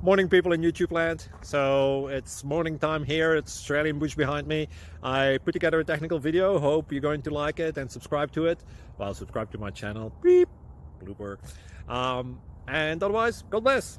Morning, people in YouTube land. So it's morning time here. It's Australian bush behind me. I put together a technical video. Hope you're going to like it and subscribe to it. Well, subscribe to my channel. Beep. Blooper. And otherwise, God bless.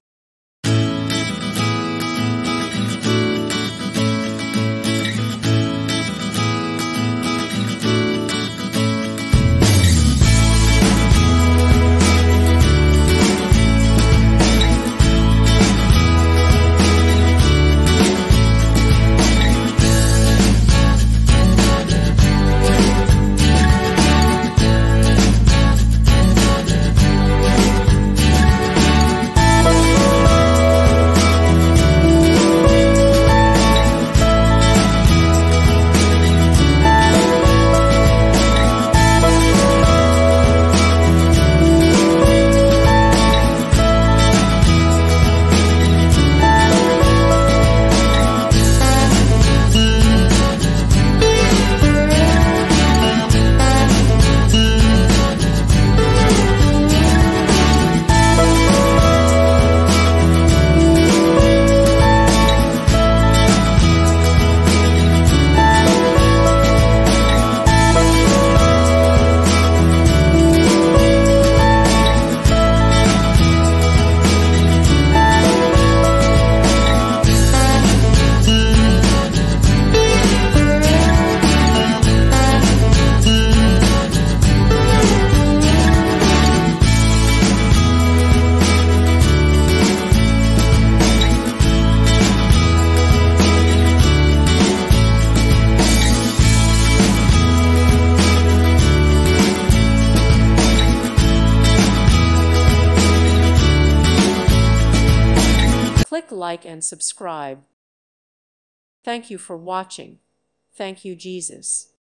Click like and subscribe. Thank you for watching. Thank you, Jesus.